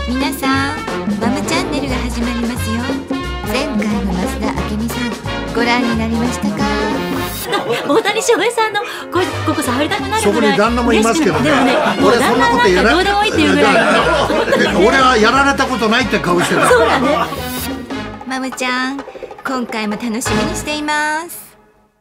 皆さん、マムチャンネルが始まりますよ。前回の増田明美さん、ご覧になりましたか？ 大谷翔平さんのここ触りたくなるぐらい。 そこに旦那もいますけどね。 でもね、もう旦那なんかどうでもいいっていうぐらい。 俺はやられたことないって顔してる。 そうだね。 マムちゃん、今回も楽しみにしています。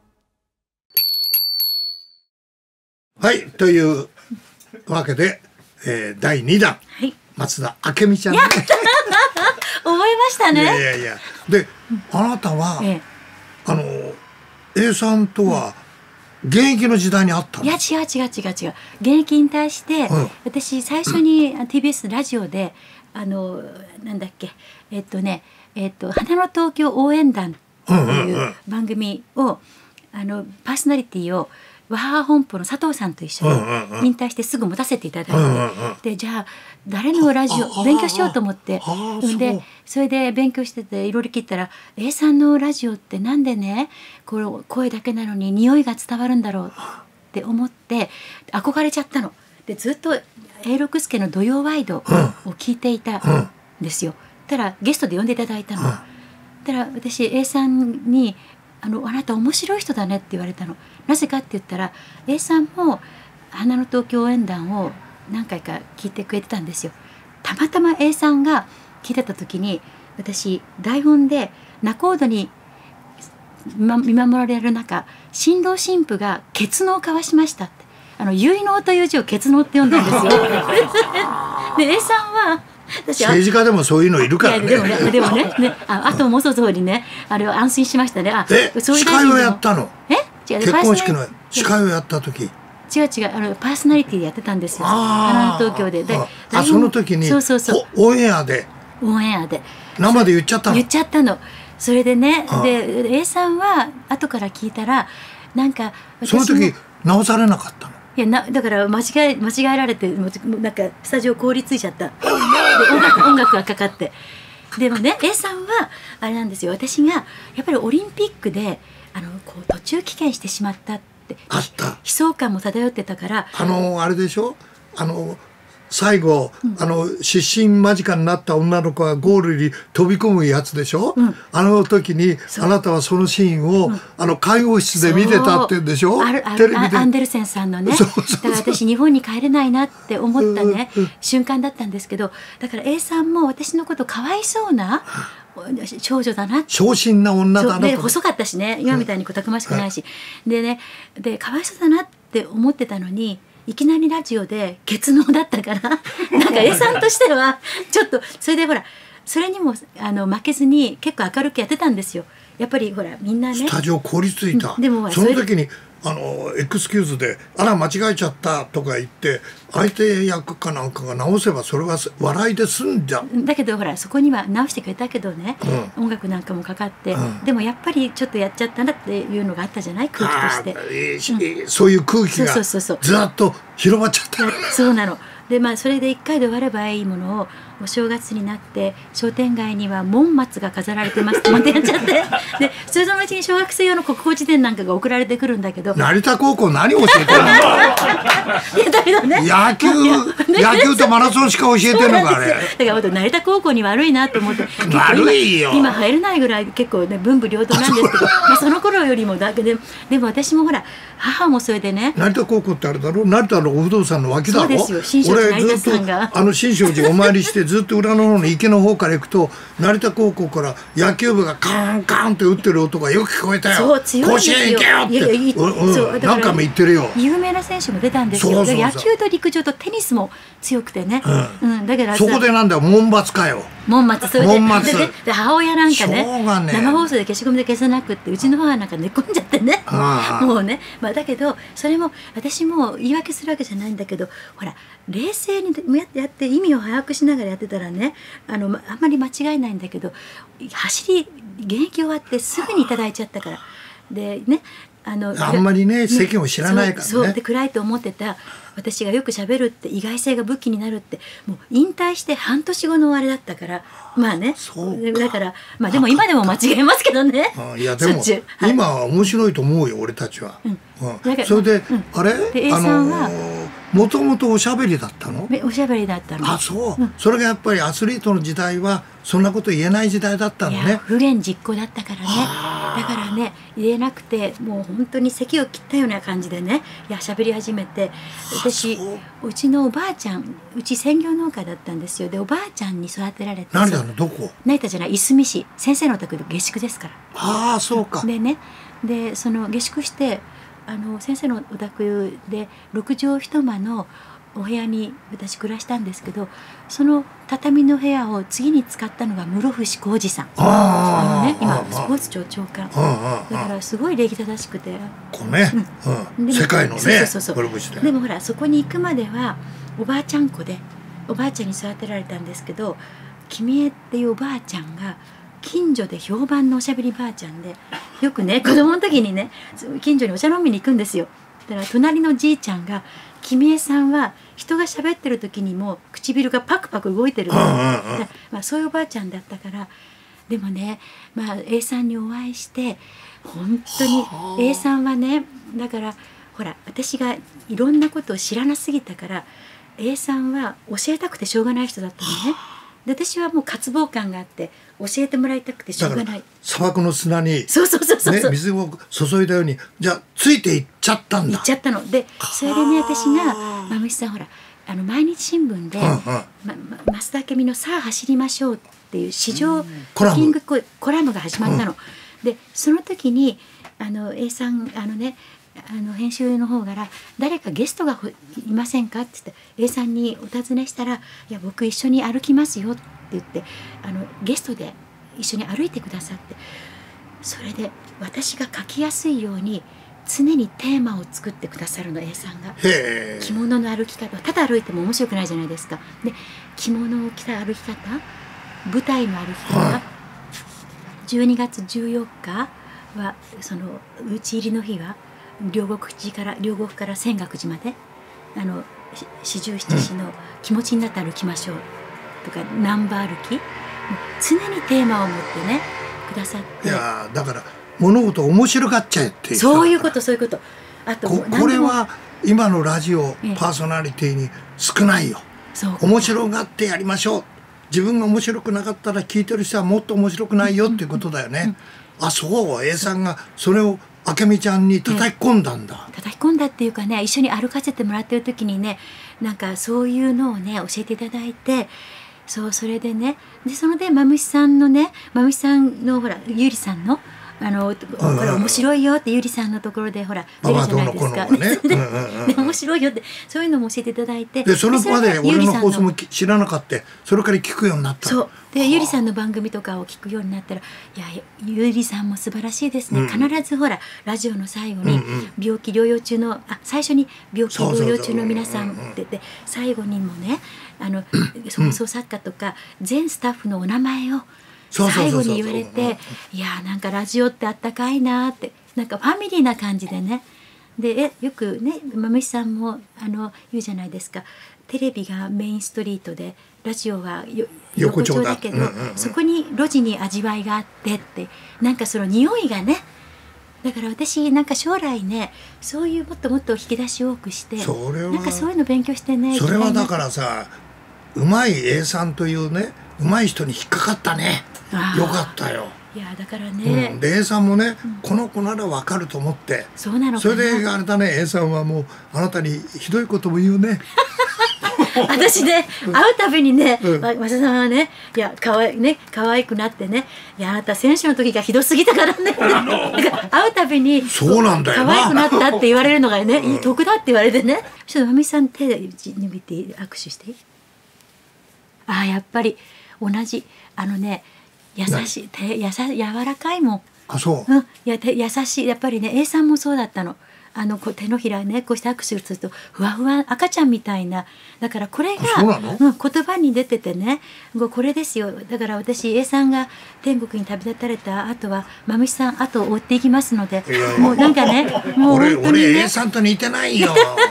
はい、というわけで、第2弾、 はい、 松田明美ちゃんね。 覚えましたね。 いやいやで、あなたは、A さんとは現役の時代にあったの？ いや違う。現役引退して、私最初に TBS ラジオでなんだっけ花の東京応援団という番組をパーソナリティをワハハ本舗の佐藤さんと一緒に引退してすぐ持たせていただいて、でじゃあ誰のラジオ勉強しようと思って、でそれで勉強してていろいろ聞いたら A さんのラジオってなんでねこの声だけなのに匂いが伝わるんだろうって思って憧れちゃったの。でずっと永六輔の土曜ワイドを聞いていたんですよ。たらゲストで呼んでいただいたの。たら私 A さんにあなた面白い人だねって言われたの。なぜかって言ったら A さんも花の東京応援団を何回か聞いてくれてたんですよ。たまたま A さんが聞いてた時に私台本で仲人に見守られる中新郎新婦が血納を交わしましたって結納という字を血納って呼んだんですよ。で A さんは政治家でもそういうのいるからね。 でもね、あともそうそうにね、あれは安心しましたね。 司会をやったの？ 違う、 結婚式の司会をやった時。 違う、パーソナリティでやってたんですよ。花の東京で。 その時にオンエアで生で言っちゃったの？ 言っちゃったの。それでね、で A さんは後から聞いたらなんかその時直されなかったの？ いやだから間違えられてなんかスタジオ凍りついちゃった。で音楽がかかって。でもね A さんはあれなんですよ。私がやっぱりオリンピックでこう途中棄権してしまったってあった。 悲壮感も漂ってたからあれでしょ最後、失神間近になった女の子がゴールに飛び込むやつでしょ、あの時にあなたはそのシーンを、介護室で見てたって言うんでしょ、テレビで。 アンデルセンさんのね。だから私日本に帰れないなって思ったね瞬間だったんですけど、だから A さんも私のことかわいそうな少女だな、 小心な女だなと。 細かったしね、今みたいにたくましくないし、でかわいそうだなって思ってたのにいきなりラジオで血納だったからなんか A さんとしてはちょっとそれでほらそれにも負けずに結構明るくやってたんですよ。やっぱりほらみんなねスタジオ凍りついた。 でもその時にエクスキューズで「あら間違えちゃった」とか言って相手役かなんかが直せばそれは笑いで済んじゃう。 だけどほらそこには直してくれたけどね、音楽なんかもかかって、でもやっぱりちょっとやっちゃったなっていうのがあったじゃない、空気として。 そういう空気がずっと広まっちゃった。 そうなの。でそれで1回で終わればいいものをお正月になって商店街には門松が飾られてますってまたやっちゃってでそれとのうちに小学生用の国語辞典なんかが送られてくるんだけど、 成田高校何教えてるの？ いやだけどね、 野球とマラソンしか教えてるのかあれ。 だから成田高校に悪いなと思って悪いよ今入れないぐらい結構ね文武両道なんですけどその頃よりもでも私もほら母もそれでね、 成田高校ってあれだろ、成田のお不動産の脇だろ。 そうですよ。 俺ずっと新勝寺お参りしてずっと裏の方の池の方から行くと成田高校から野球部がカーンカーンって打ってる音がよく聞こえたよ。 そう強いですよ。 甲子園行けよって何回も言ってるよ。 有名な選手も出たんですよ。野球と陸上とテニスも強くてね、だからそこでなんだよ門松かよ。 門松。それで母親なんかね生放送で消しゴムで消せなくってうちの母なんか寝込んじゃってねもうね、だけどそれも私も言い訳するわけじゃないんだけど、ほら冷静にやって意味を把握しながらやってたらねあんまり間違いないんだけど、現役終わってすぐにいただいちゃったからでね、 あんまりね世間を知らないからね。 そうで暗いと思ってた私がよく喋るって意外性が武器になるってもう引退して半年後のあれだったから、ねだからでも今でも間違えますけどね。 いやでも今は面白いと思うよ俺たちは。それであれ A さんはもともとおしゃべりだったの？ おしゃべりだったの。 あ、そう、それがやっぱりアスリートの時代はそんなこと言えない時代だったのね。 不言実行だったからね。だからね、言えなくて、もう本当に咳を切ったような感じでね、喋り始めて、私うちのおばあちゃん、うち専業農家だったんですよ。でおばあちゃんに育てられて、 何だの、どこ？ 成田じゃない、いすみ市、先生のお宅で下宿ですから。 ああ、そうか。 でね、でその下宿して、先生のお宅で6畳一間のお部屋に私暮らしたんですけど、その畳の部屋を次に使ったのが室伏浩二さん。今スポーツ庁長官だからすごい礼儀正しくて、 こうね、世界のね、室伏で。 でもほら、そこに行くまではおばあちゃん子で、おばあちゃんに育てられたんですけど、君江っていうおばあちゃんが近所で評判のおしゃべりばあちゃんで、よくね、子供の時にね、近所にお茶飲みに行くんですよ。だから隣のじいちゃんが、君江さんは人が喋ってる時にも唇がパクパク動いてるの、そういうおばあちゃんだったから。でもね、A さんにお会いして本当に A さんはね、だからほら、私がいろんなことを知らなすぎたから A さんは教えたくてしょうがない人だったのね。で私はもう渇望感があって教えてもらいたくてしょうがない。 砂漠の砂に水を注いだように、じゃあついていっちゃったんだ。 行っちゃったので、それでね、私がまむしさん、ほら毎日新聞で増田明美の「さあ走りましょう」っていう市場コラムが始まったの。でその時にA さん編集の方から「誰かゲストがいませんか?」って言って A さんにお尋ねしたら「いや僕一緒に歩きますよ」って言ってゲストで一緒に歩いてくださって、それで私が書きやすいように常にテーマを作ってくださるの A さんが。着物の歩き方、ただ歩いても面白くないじゃないですか。で着物を着た歩き方、舞台の歩き方、12月14日はその討ち入りの日は両国から泉岳寺まで四十七士の気持ちになって歩きましょうとか、ナンバー歩き、常にテーマを持ってねくださって。 いやだから物事面白がっちゃえっていう、 そういうこと。あとこれは今のラジオパーソナリティに少ないよ。面白がってやりましょう。自分が面白くなかったら聞いてる人はもっと面白くないよっていうことだよね。あ、そう、A さんがそれを明美ちゃんに叩き込んだんだ。 叩き込んだっていうかね、一緒に歩かせてもらってる時にね、なんかそういうのをね教えていただいて、それでね、それでまむしさんのほらゆりさんのこれ面白いよってゆりさんのところでほら出るじゃないですか。で面白いよってそういうのも教えていただいて、 でそのまで俺の放送も知らなかった。それから聞くようになった。 そうでゆりさんの番組とかを聞くようになったら、いやゆりさんも素晴らしいですね。必ずほらラジオの最後に病気療養中の最初に病気療養中の皆さんって言って、最後にもね放送作家とか全スタッフのお名前を最後に言われて、いやなんかラジオってあったかいなって、なんかファミリーな感じでね。でよくねまむしさんも言うじゃないですか、テレビがメインストリートでラジオは横丁だけど、そこに路地に味わいがあってって、なんかその匂いがね、だから私なんか将来ねそういうもっともっと引き出しを多くして、なんかそういうの勉強してね。 それはだからさ、うまい A さんというねうまい人に引っかかったね。よかったよ。 いやだからね、 で A さんもね、この子なら分かると思って、 そうなのかな。 それであれだね、 A さんはもうあなたにひどいことも言うね。 私ね会うたびにね、増田さんはね、いや可愛くなってね、いやあなた選手の時がひどすぎたからね。だから会うたびにそうなんだよな、 可愛くなったって言われるのがね、得だって言われてね。ちょっとまみさん手で握って握手していい？やっぱり同じ優しい柔らかいもん。 あ、そう。 優しい。やっぱりね A さんもそうだったの。手のひらねこうして握手するとふわふわ赤ちゃんみたいな。だからこれが言葉に出ててね、これですよ。だから私 A さんが天国に旅立たれた後はまむしさん後を追っていきますので、もうなんかねもう本当にね、 俺 A さんと似てないよ。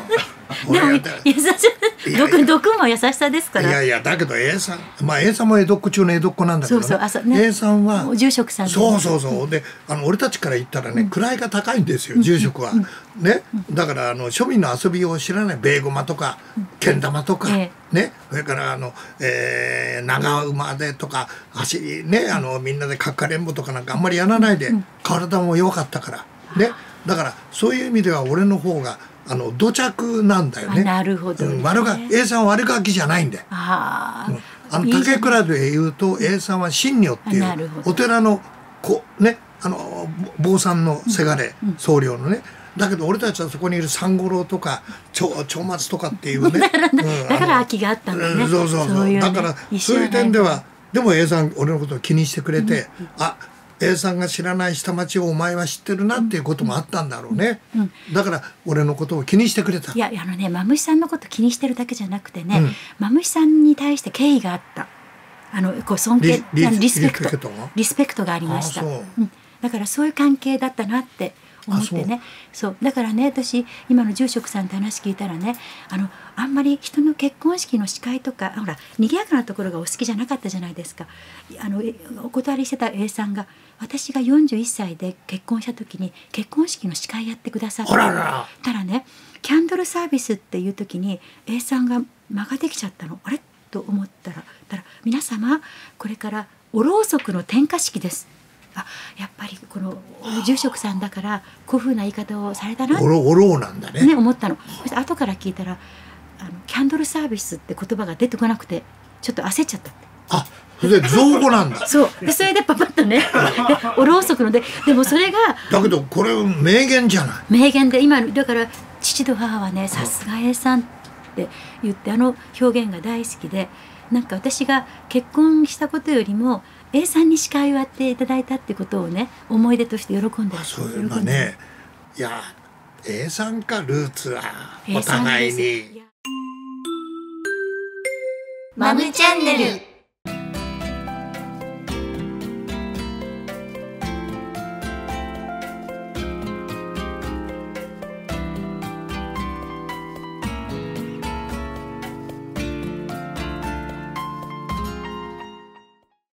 でも優しさ、毒も優しさですから。 いやいや、だけど A さん、まあ A さんも江戸っ子中の江戸っ子なんだけどね。A さんは住職さんで。 そうで、俺たちから言ったらね、位が高いんですよ、住職は。ね、だから庶民の遊びを知らない、ベーゴマとかけん玉とかね、それから長馬でとか走りね、みんなでかっかれんぼとかなんかあんまりやらないで、体も弱かったからね。だからそういう意味では俺の方が土着なんだよね。 なるほど、ね。 A さんは悪ガキじゃないんで。竹倉で言うと A さんは神女っていうお寺のね、坊さんのせがれ、僧侶のね。だけど俺たちはそこにいる三五郎とか長松とかっていうね。 だから秋があったんだね。 そうだからそういう点ではでも A さん俺のことを気にしてくれて、A さんが知らない下町をお前は知ってるなっていうこともあったんだろうね。だから俺のことを気にしてくれた。 いやマムシさんのこと気にしてるだけじゃなくてね、マムシさんに対して敬意があった。尊敬、リスペクトがありました。だからそういう関係だったなって思ってね。そうだからね、私今の住職さんって話聞いたらね、あんまり人の結婚式の司会とかほら賑やかなところがお好きじゃなかったじゃないですか。お断りしてた A さんが、私が41歳で結婚した時に結婚式の司会やってくださって、たらね、キャンドルサービスっていう時に A さんが間ができちゃったの。あれと思ったら皆様これからおろうそくの点火式です。やっぱりこの住職さんだからこういうふうな言い方をされたなっておろうなんだね。 思ったの。そして後から聞いたらキャンドルサービスって言葉が出てこなくてちょっと焦っちゃったって。 それで造語なんだ。 そうで、それでパパッとねおろうそくのでもそれがだけどこれ名言じゃない。 名言で、今だから父と母はね、さすが A さんって言って表現が大好きで、なんか私が結婚したことよりもA さんに司会をやっていただいたってことをね、思い出として喜んでる。 そういうのね。いや A さんかルーツはお互いに。 マムチャンネル。